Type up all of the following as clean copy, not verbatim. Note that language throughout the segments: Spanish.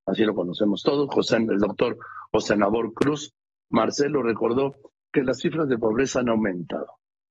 así lo conocemos todos, el doctor José Nabor Cruz. Marcelo recordó que las cifras de pobreza han aumentado.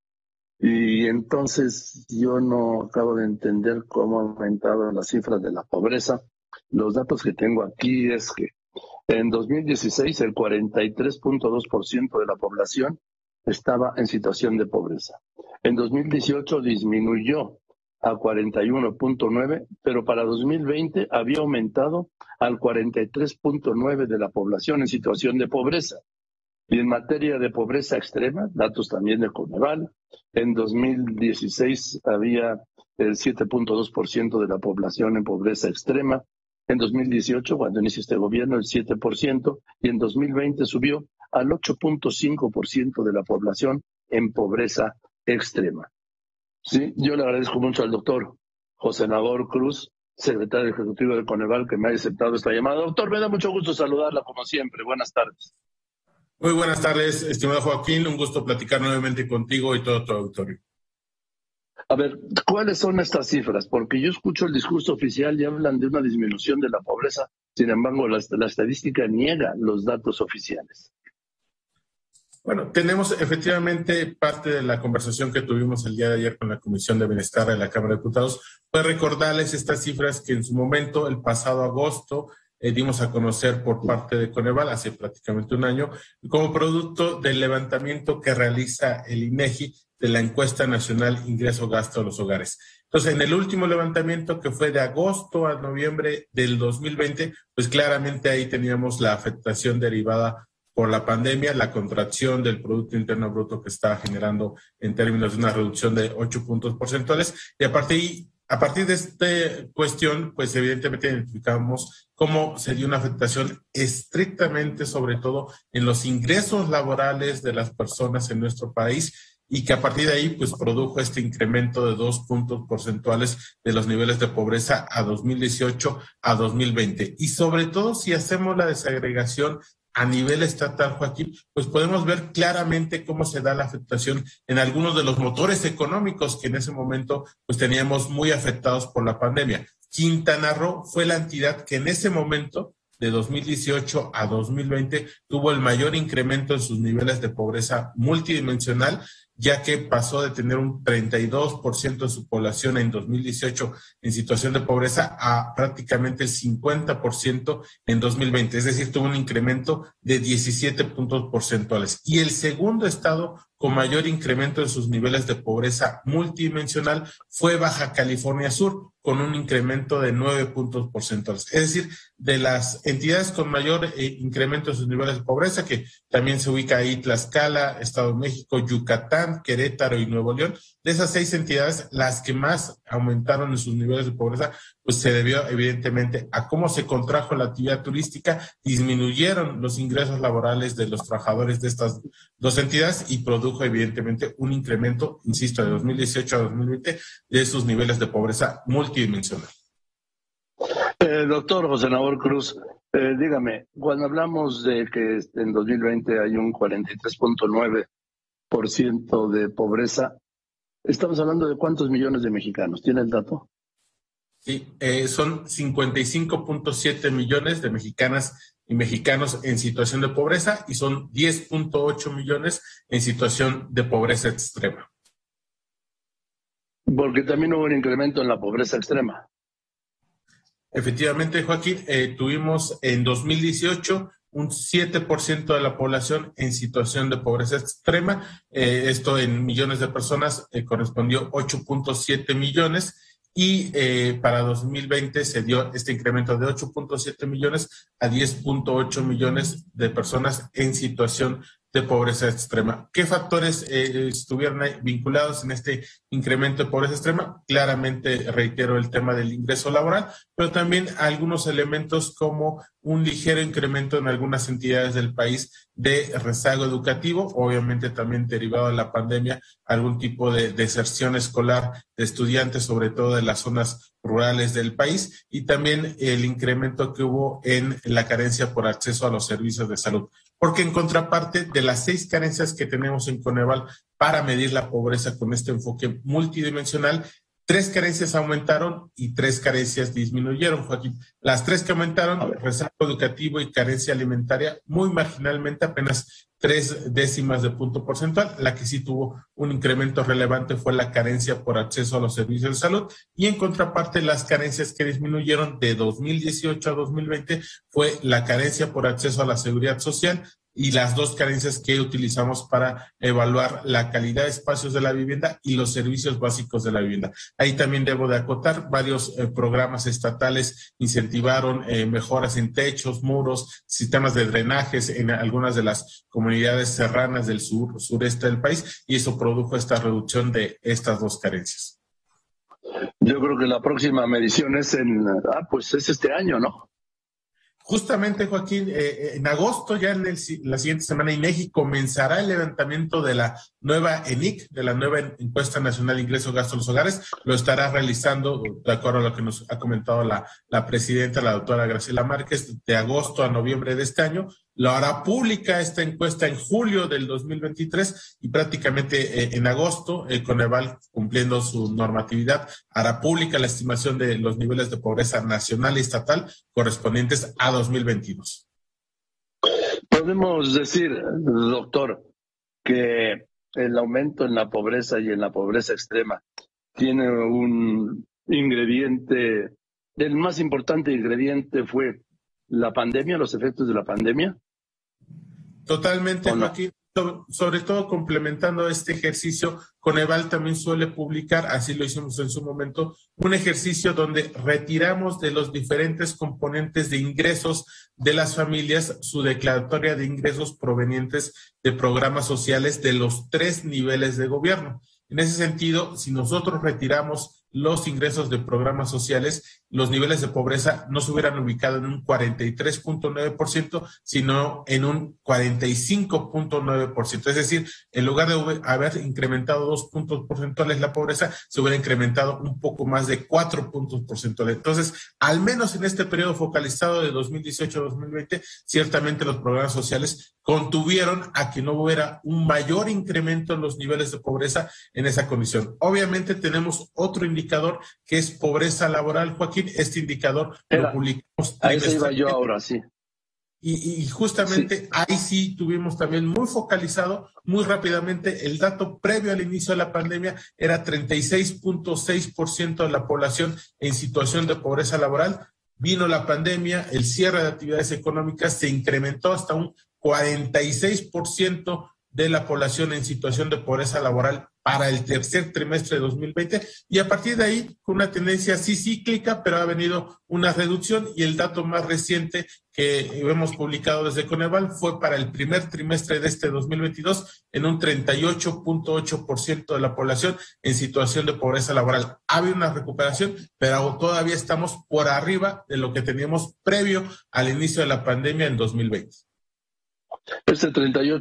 Y entonces yo no acabo de entender cómo han aumentado las cifras de la pobreza. Los datos que tengo aquí es que en 2016 el 43.2% de la población estaba en situación de pobreza. En 2018 disminuyó a 41.9, pero para 2020 había aumentado al 43.9 de la población en situación de pobreza. Y en materia de pobreza extrema, datos también de Coneval, en 2016 había el 7.2% de la población en pobreza extrema, en 2018, cuando inició este gobierno, el 7%, y en 2020 subió al 8.5% de la población en pobreza extrema. Sí, yo le agradezco mucho al doctor José Nabor Cruz, secretario ejecutivo de Coneval, que me haya aceptado esta llamada. Doctor, me da mucho gusto saludarla como siempre. Buenas tardes. Muy buenas tardes, estimado Joaquín. Un gusto platicar nuevamente contigo y todo tu auditorio. A ver, ¿cuáles son estas cifras? Porque yo escucho el discurso oficial y hablan de una disminución de la pobreza. Sin embargo, la estadística niega los datos oficiales. Bueno, tenemos efectivamente parte de la conversación que tuvimos el día de ayer con la Comisión de Bienestar de la Cámara de Diputados. Fue recordarles estas cifras que en su momento, el pasado agosto, dimos a conocer por parte de Coneval hace prácticamente un año, como producto del levantamiento que realiza el INEGI de la encuesta nacional ingreso-gasto de los hogares. Entonces, en el último levantamiento, que fue de agosto a noviembre del 2020, pues claramente ahí teníamos la afectación derivada por la pandemia, la contracción del Producto Interno Bruto que estaba generando en términos de una reducción de 8 puntos porcentuales, y a partir de esta cuestión, pues evidentemente identificamos cómo se dio una afectación estrictamente, sobre todo en los ingresos laborales de las personas en nuestro país, y que a partir de ahí pues produjo este incremento de 2 puntos porcentuales de los niveles de pobreza a 2018 a 2020. Y sobre todo si hacemos la desagregación a nivel estatal, Joaquín, pues podemos ver claramente cómo se da la afectación en algunos de los motores económicos que en ese momento pues teníamos muy afectados por la pandemia. Quintana Roo fue la entidad que en ese momento, de 2018 a 2020, tuvo el mayor incremento en sus niveles de pobreza multidimensional, ya que pasó de tener un 32% de su población en 2018 en situación de pobreza a prácticamente el 50% en 2020. Es decir, tuvo un incremento de 17 puntos porcentuales. Y el segundo estado con mayor incremento en sus niveles de pobreza multidimensional fue Baja California Sur, con un incremento de 9 puntos porcentuales. Es decir, de las entidades con mayor incremento en sus niveles de pobreza, que también se ubica ahí Tlaxcala, Estado de México, Yucatán, Querétaro y Nuevo León, de esas 6 entidades, las que más aumentaron en sus niveles de pobreza, pues se debió evidentemente a cómo se contrajo la actividad turística, disminuyeron los ingresos laborales de los trabajadores de estas 2 entidades y produjo evidentemente un incremento, insisto, de 2018 a 2020 de sus niveles de pobreza multidimensional. Doctor José Nabor Cruz, dígame, cuando hablamos de que en 2020 hay un 43.9% de pobreza, ¿estamos hablando de cuántos millones de mexicanos? ¿Tiene el dato? Sí, son 55.7 millones de mexicanas y mexicanos en situación de pobreza y son 10.8 millones en situación de pobreza extrema. Porque también hubo un incremento en la pobreza extrema. Efectivamente, Joaquín, tuvimos en 2018 un 7% de la población en situación de pobreza extrema. Esto en millones de personas correspondió 8.7 millones. Y para 2020 se dio este incremento de 8.7 millones a 10.8 millones de personas en situación de pobreza extrema. ¿Qué factores estuvieron vinculados en este incremento de pobreza extrema? Claramente, reitero, el tema del ingreso laboral, pero también algunos elementos como un ligero incremento en algunas entidades del país de rezago educativo, obviamente también derivado de la pandemia, algún tipo de deserción escolar de estudiantes, sobre todo de las zonas rurales del país, y también el incremento que hubo en la carencia por acceso a los servicios de salud. Porque en contraparte de las 6 carencias que tenemos en Coneval para medir la pobreza con este enfoque multidimensional, 3 carencias aumentaron y 3 carencias disminuyeron, Joaquín. Las 3 que aumentaron, rezago educativo y carencia alimentaria, muy marginalmente, apenas 3 décimas de punto porcentual. La que sí tuvo un incremento relevante fue la carencia por acceso a los servicios de salud, y en contraparte las carencias que disminuyeron de 2018 a 2020 fue la carencia por acceso a la seguridad social y las 2 carencias que utilizamos para evaluar la calidad de espacios de la vivienda y los servicios básicos de la vivienda. Ahí también debo de acotar, varios programas estatales incentivaron mejoras en techos, muros, sistemas de drenajes en algunas de las comunidades serranas del sureste del país, y eso produjo esta reducción de estas 2 carencias. Yo creo que la próxima medición es pues es este año, ¿no? Justamente, Joaquín, en agosto, ya en la siguiente semana, INEGI comenzará el levantamiento de la nueva ENIC, de la nueva Encuesta Nacional de Ingresos Gastos de los Hogares. Lo estará realizando, de acuerdo a lo que nos ha comentado la presidenta, la doctora Graciela Márquez, de agosto a noviembre de este año. Lo hará pública esta encuesta en julio del 2023 y prácticamente en agosto, Coneval, cumpliendo su normatividad, hará pública la estimación de los niveles de pobreza nacional y estatal correspondientes a 2022. Podemos decir, doctor, que el aumento en la pobreza y en la pobreza extrema tiene un ingrediente, el más importante ingrediente fue la pandemia, los efectos de la pandemia. Totalmente, Joaquín. Sobre todo complementando este ejercicio, Coneval también suele publicar, así lo hicimos en su momento, un ejercicio donde retiramos de los diferentes componentes de ingresos de las familias su declaratoria de ingresos provenientes de programas sociales de los 3 niveles de gobierno. En ese sentido, si nosotros retiramos los ingresos de programas sociales, los niveles de pobreza no se hubieran ubicado en un 43.9%, sino en un 45.9%. Es decir, en lugar de haber incrementado 2 puntos porcentuales la pobreza, se hubiera incrementado un poco más de 4 puntos porcentuales. Entonces, al menos en este periodo focalizado de 2018 a 2020, ciertamente los programas sociales contuvieron a que no hubiera un mayor incremento en los niveles de pobreza en esa condición. Obviamente tenemos otro indicador que es pobreza laboral, Joaquín. Este indicador lo publicamos. A eso iba yo ahora, sí. Y justamente sí, ahí sí tuvimos también muy focalizado, muy rápidamente, el dato previo al inicio de la pandemia era 36.6% de la población en situación de pobreza laboral. Vino la pandemia, el cierre de actividades económicas, se incrementó hasta un 46% de la población en situación de pobreza laboral para el tercer trimestre de 2020, y a partir de ahí, con una tendencia así cíclica, pero ha venido una reducción, y el dato más reciente que hemos publicado desde Coneval fue para el primer trimestre de este 2022, en un 38.8% de la población en situación de pobreza laboral. Ha habido una recuperación, pero todavía estamos por arriba de lo que teníamos previo al inicio de la pandemia en 2020. Este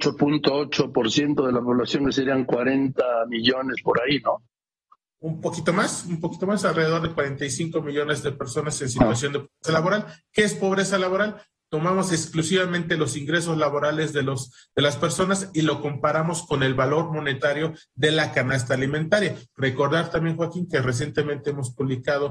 38.8% de la población, que serían 40 millones por ahí, ¿no? Un poquito más, alrededor de 45 millones de personas en situación de pobreza laboral. ¿Qué es pobreza laboral? Tomamos exclusivamente los ingresos laborales de las personas y lo comparamos con el valor monetario de la canasta alimentaria. Recordar también, Joaquín, que recientemente hemos publicado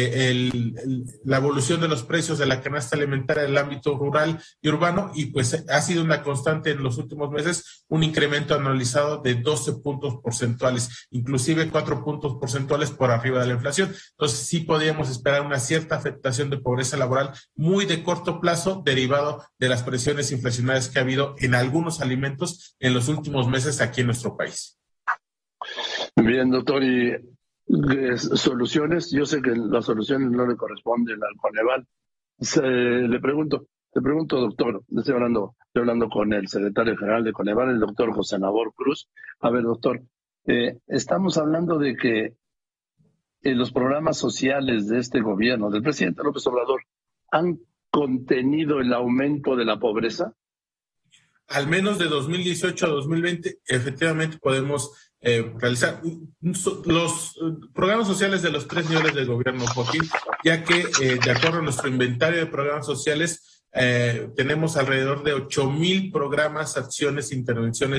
la evolución de los precios de la canasta alimentaria en el ámbito rural y urbano, y pues ha sido una constante en los últimos meses, un incremento anualizado de 12 puntos porcentuales, inclusive 4 puntos porcentuales por arriba de la inflación. Entonces sí podríamos esperar una cierta afectación de pobreza laboral muy de corto plazo, derivado de las presiones inflacionarias que ha habido en algunos alimentos en los últimos meses aquí en nuestro país. Bien, doctor, y soluciones, yo sé que las soluciones no le corresponden al Coneval. Le pregunto, doctor, estoy hablando con el secretario general de Coneval, el doctor José Nabor Cruz. A ver, doctor, estamos hablando de que los programas sociales de este gobierno, del presidente López Obrador, han contenido el aumento de la pobreza. Al menos de 2018 a 2020, efectivamente podemos realizar los programas sociales de los 3 niveles de gobierno, Joaquín, ya que de acuerdo a nuestro inventario de programas sociales, tenemos alrededor de 8,000 programas, acciones, intervenciones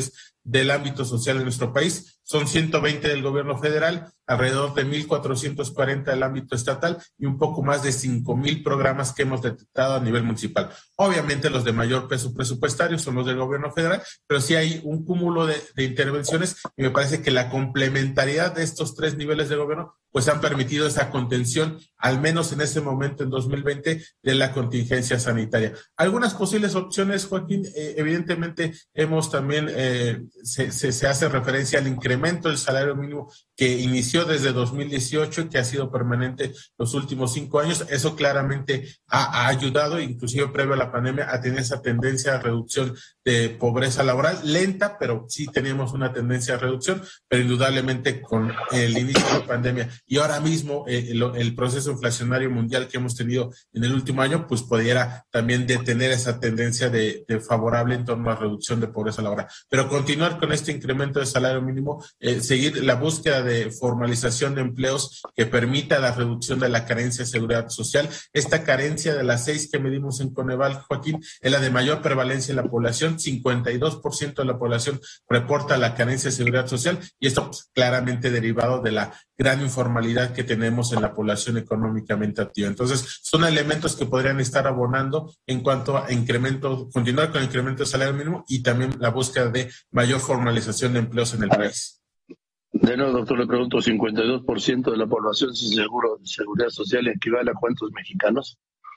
del ámbito social en nuestro país. Son 120 del gobierno federal, alrededor de 1,440 del ámbito estatal y un poco más de 5,000 programas que hemos detectado a nivel municipal. Obviamente los de mayor peso presupuestario son los del gobierno federal, pero sí hay un cúmulo de intervenciones y me parece que la complementariedad de estos tres niveles de gobierno pues han permitido esa contención, al menos en ese momento en 2020, de la contingencia sanitaria. Algunas posibles opciones, Joaquín, evidentemente hemos también, se hace referencia al incremento del salario mínimo que inició desde 2018 y que ha sido permanente los últimos 5 años. Eso claramente ha ayudado, inclusive previo a la pandemia, a tener esa tendencia a reducción de pobreza laboral, lenta, pero sí tenemos una tendencia a reducción, pero indudablemente con el inicio de la pandemia y ahora mismo el proceso inflacionario mundial que hemos tenido en el último año, pues pudiera también detener esa tendencia de favorable en torno a la reducción de pobreza laboral. Pero continuar con este incremento de salario mínimo, seguir la búsqueda de formalización de empleos que permita la reducción de la carencia de seguridad social. Esta carencia de las 6 que medimos en Coneval, Joaquín, es la de mayor prevalencia en la población. 52% de la población reporta la carencia de seguridad social y esto pues, claramente derivado de la gran informalidad que tenemos en la población económicamente activa. Entonces, son elementos que podrían estar abonando en cuanto a incremento, continuar con el incremento del salario mínimo y también la búsqueda de mayor formalización de empleos en el país. De nuevo, doctor, le pregunto, ¿52% de la población sin seguridad social equivale a cuántos mexicanos?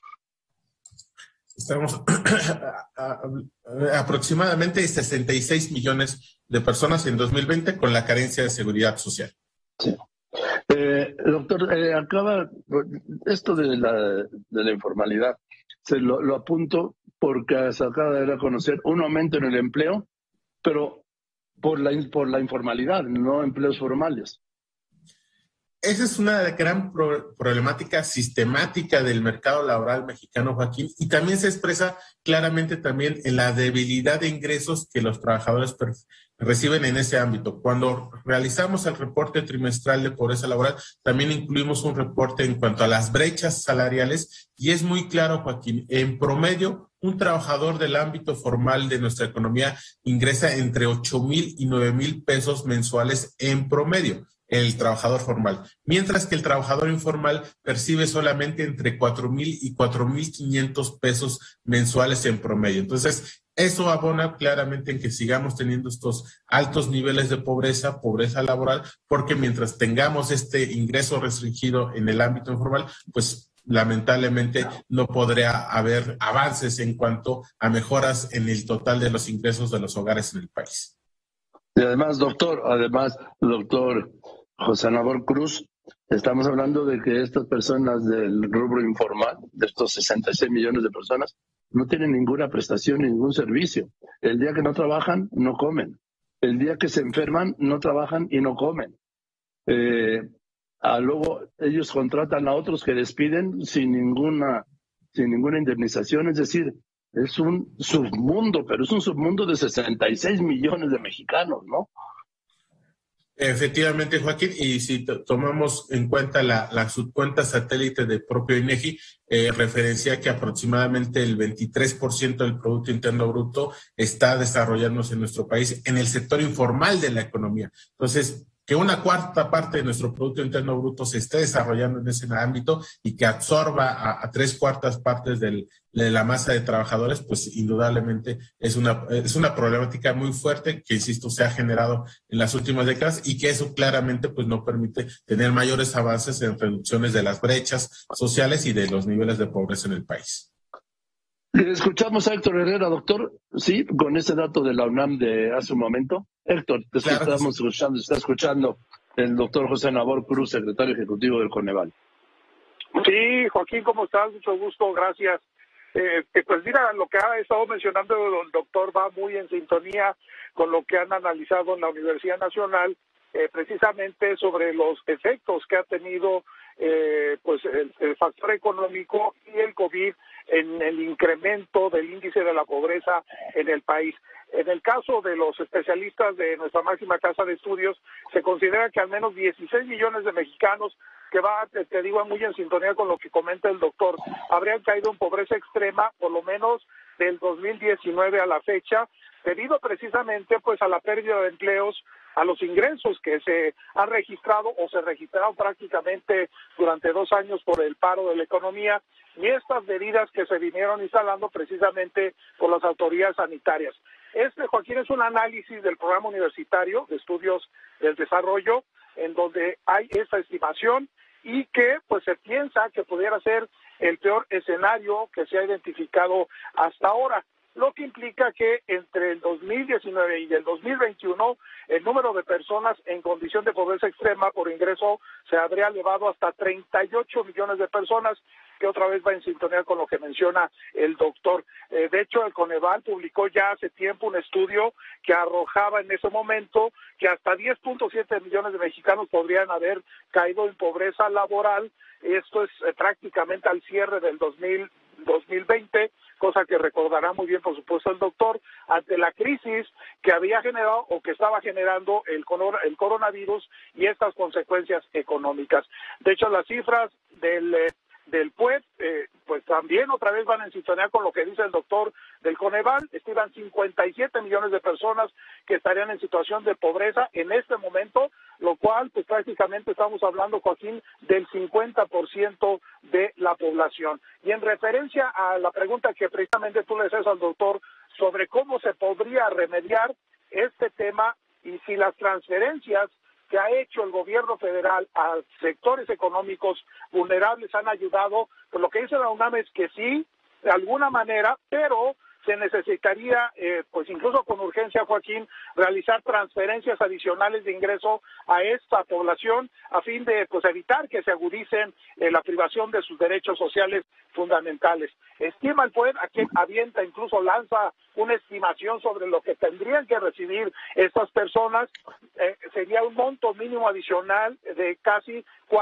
Estamos aproximadamente 66 millones de personas en 2020 con la carencia de seguridad social. Sí. Doctor, acaba esto de la informalidad, se lo apunto porque se acaba de dar a conocer un aumento en el empleo, pero por la informalidad, no empleos formales. Esa es una gran problemática sistemática del mercado laboral mexicano, Joaquín, y también se expresa claramente también en la debilidad de ingresos que los trabajadores reciben en ese ámbito. Cuando realizamos el reporte trimestral de pobreza laboral, también incluimos un reporte en cuanto a las brechas salariales y es muy claro, Joaquín, en promedio, un trabajador del ámbito formal de nuestra economía ingresa entre 8,000 y 9,000 pesos mensuales en promedio. El trabajador formal, mientras que el trabajador informal percibe solamente entre 4,000 y 4,500 pesos mensuales en promedio. Entonces, eso abona claramente en que sigamos teniendo estos altos niveles de pobreza laboral, porque mientras tengamos este ingreso restringido en el ámbito informal, pues lamentablemente no podría haber avances en cuanto a mejoras en el total de los ingresos de los hogares en el país. Y además, doctor José Nabor Cruz, estamos hablando de que estas personas del rubro informal, de estos 66 millones de personas, no tienen ninguna prestación ni ningún servicio. El día que no trabajan, no comen. El día que se enferman, no trabajan y no comen. Luego ellos contratan a otros que despiden sin ninguna indemnización. Es decir, es un submundo, pero es un submundo de 66 millones de mexicanos, ¿no? Efectivamente, Joaquín, y si tomamos en cuenta la subcuenta satélite del propio INEGI, referencia que aproximadamente el 23% del Producto Interno Bruto está desarrollándose en nuestro país en el sector informal de la economía. Entonces, que una cuarta parte de nuestro Producto Interno Bruto se esté desarrollando en ese ámbito y que absorba a 3/4 partes de la masa de trabajadores, pues indudablemente es una problemática muy fuerte que, insisto, se ha generado en las últimas décadas y que eso claramente pues no permite tener mayores avances en reducciones de las brechas sociales y de los niveles de pobreza en el país. Escuchamos a Héctor Herrera, doctor, sí, con ese dato de la UNAM de hace un momento. Héctor, estamos escuchando, está escuchando el doctor José Nabor Cruz, secretario ejecutivo del Coneval. Sí, Joaquín, ¿cómo estás? Mucho gusto, gracias. Pues mira, lo que ha estado mencionando el doctor va muy en sintonía con lo que han analizado en la Universidad Nacional, precisamente sobre los efectos que ha tenido pues el factor económico y el COVID en el incremento del índice de la pobreza en el país. En el caso de los especialistas de nuestra máxima casa de estudios, se considera que al menos 16 millones de mexicanos, que va, te digo, muy en sintonía con lo que comenta el doctor, habrían caído en pobreza extrema, por lo menos del 2019 a la fecha, debido precisamente pues a la pérdida de empleos, a los ingresos que se han registrado o se registraron prácticamente durante 2 años por el paro de la economía y estas medidas que se vinieron instalando precisamente por las autoridades sanitarias. Joaquín, es un análisis del programa universitario de estudios del desarrollo en donde hay esta estimación y que pues se piensa que pudiera ser el peor escenario que se ha identificado hasta ahora, lo que implica que entre el 2019 y el 2021 el número de personas en condición de pobreza extrema por ingreso se habría elevado hasta 38 millones de personas, que otra vez va en sintonía con lo que menciona el doctor. De hecho, el Coneval publicó ya hace tiempo un estudio que arrojaba en ese momento que hasta 10.7 millones de mexicanos podrían haber caído en pobreza laboral. Esto es prácticamente al cierre del 2020, cosa que recordará muy bien, por supuesto, el doctor, ante la crisis que había generado o que estaba generando el coronavirus y estas consecuencias económicas. De hecho, las cifras del PUED, pues también otra vez van en sintonía con lo que dice el doctor del Coneval. Estiman 57 millones de personas que estarían en situación de pobreza en este momento, lo cual pues prácticamente estamos hablando, Joaquín, del 50% de la población. Y en referencia a la pregunta que precisamente tú le haces al doctor sobre cómo se podría remediar este tema y si las transferencias que ha hecho el gobierno federal a sectores económicos vulnerables han ayudado, pues lo que dice la UNAM es que sí, de alguna manera, pero se necesitaría, pues incluso con urgencia, Joaquín, realizar transferencias adicionales de ingreso a esta población a fin de pues evitar que se agudicen la privación de sus derechos sociales fundamentales. Estima el poder, a que avienta, incluso lanza una estimación sobre lo que tendrían que recibir estas personas, sería un monto mínimo adicional de casi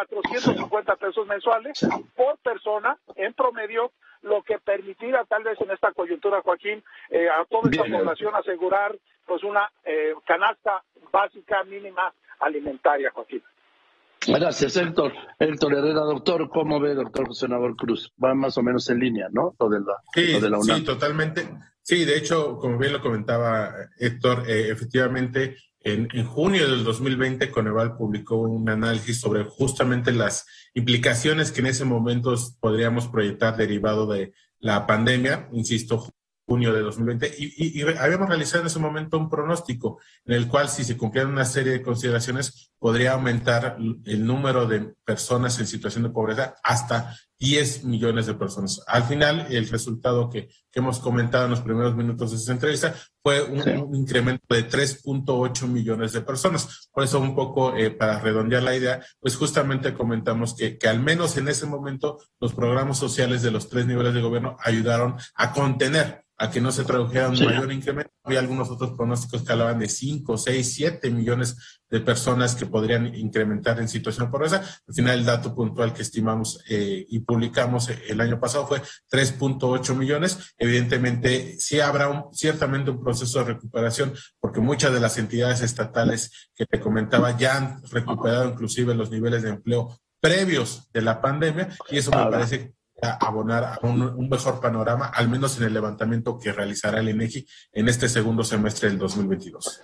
450 pesos mensuales por persona en promedio, lo que permitirá tal vez en esta coyuntura, Joaquín, a toda esta población asegurar pues una canasta básica mínima alimentaria, Joaquín. Gracias, Héctor. Héctor Herrera, doctor, ¿cómo ve, doctor José Nabor Cruz? Va más o menos en línea, ¿no? Lo de la UNAM. Sí, totalmente. Sí, de hecho, como bien lo comentaba Héctor, efectivamente, en junio del 2020, Coneval publicó un análisis sobre justamente las implicaciones que en ese momento podríamos proyectar derivado de la pandemia, insisto, junio de 2020, y habíamos realizado en ese momento un pronóstico en el cual, si se cumplieran una serie de consideraciones, podría aumentar el número de personas en situación de pobreza hasta 10 millones de personas. Al final, el resultado que hemos comentado en los primeros minutos de esta entrevista fue un incremento de 3.8 millones de personas. Por eso, un poco para redondear la idea, pues justamente comentamos que al menos en ese momento los programas sociales de los 3 niveles de gobierno ayudaron a contener, a que no se tradujera un mayor incremento. Había algunos otros pronósticos que hablaban de 5, 6, 7 millones de personas que podrían incrementar en situación de pobreza. Al final, el dato puntual que estimamos y publicamos el año pasado fue 3.8 millones. Evidentemente, sí habrá ciertamente un proceso de recuperación, porque muchas de las entidades estatales que te comentaba ya han recuperado inclusive los niveles de empleo previos de la pandemia, y eso me parece abonar a un mejor panorama, al menos en el levantamiento que realizará el INEGI en este segundo semestre del 2022.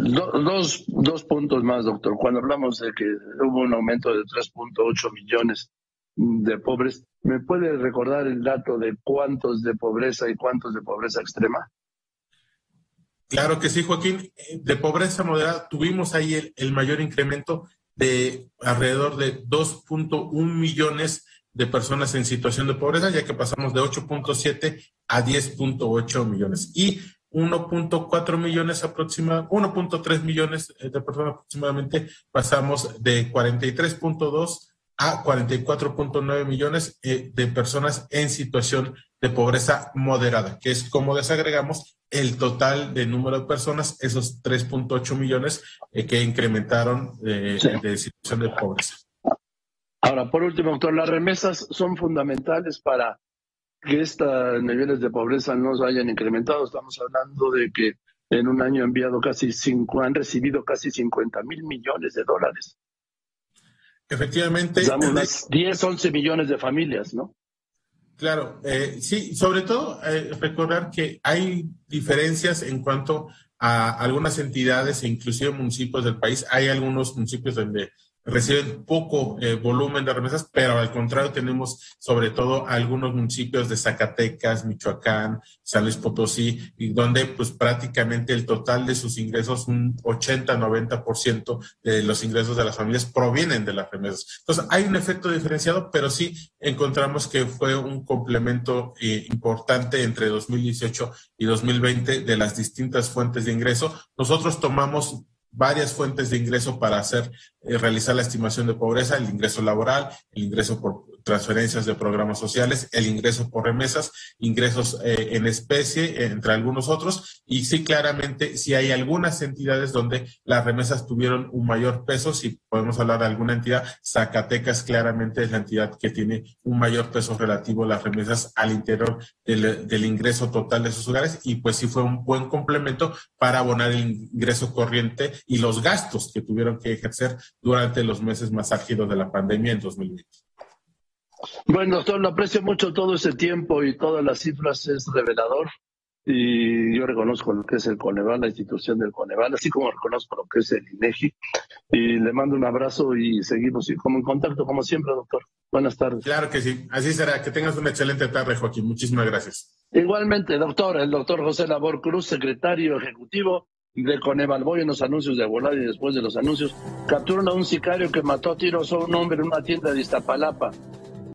Dos puntos más, doctor. Cuando hablamos de que hubo un aumento de 3.8 millones de pobres, ¿me puede recordar el dato de cuántos de pobreza y cuántos de pobreza extrema? Claro que sí, Joaquín. De pobreza moderada tuvimos ahí el mayor incremento de alrededor de 2.1 millones de personas en situación de pobreza, ya que pasamos de 8.7 a 10.8 millones. Y 1.4 millones aproximadamente, 1.3 millones de personas aproximadamente, pasamos de 43.2 a 44.9 millones de personas en situación de pobreza moderada, que es como desagregamos el total de número de personas, esos 3.8 millones que incrementaron de situación de pobreza. Ahora, por último, doctor, las remesas son fundamentales para que estos niveles de pobreza no se hayan incrementado. Estamos hablando de que en un año han recibido casi 50,000 millones de dólares. Efectivamente. Damos unas 10, 11 millones de familias, ¿no? Claro, sí, sobre todo recordar que hay diferencias en cuanto a algunas entidades e inclusive municipios del país. Hay algunos municipios donde reciben poco volumen de remesas, pero al contrario tenemos sobre todo algunos municipios de Zacatecas, Michoacán, San Luis Potosí, y donde pues prácticamente el total de sus ingresos, un 80-90% de los ingresos de las familias provienen de las remesas. Entonces hay un efecto diferenciado, pero sí encontramos que fue un complemento importante entre 2018 y 2020 de las distintas fuentes de ingreso. Nosotros tomamos varias fuentes de ingreso para realizar la estimación de pobreza: el ingreso laboral, el ingreso por transferencias de programas sociales, el ingreso por remesas, ingresos en especie, entre algunos otros. Y sí, claramente, sí hay algunas entidades donde las remesas tuvieron un mayor peso. Si podemos hablar de alguna entidad, Zacatecas claramente es la entidad que tiene un mayor peso relativo a las remesas al interior del ingreso total de sus hogares, y pues sí fue un buen complemento para abonar el ingreso corriente y los gastos que tuvieron que ejercer durante los meses más álgidos de la pandemia en 2020. Bueno, doctor, lo aprecio mucho todo ese tiempo y todas las cifras, es revelador. Y yo reconozco lo que es el Coneval, la institución del Coneval, así como reconozco lo que es el INEGI. Y le mando un abrazo y seguimos como en contacto, como siempre, doctor. Buenas tardes. Claro que sí, así será. Que tengas una excelente tarde, Joaquín. Muchísimas gracias. Igualmente, doctor, el doctor José Nabor Cruz, secretario ejecutivo de Coneval. Voy en los anuncios de volada y después de los anuncios capturan a un sicario que mató a tiros a un hombre en una tienda de Iztapalapa.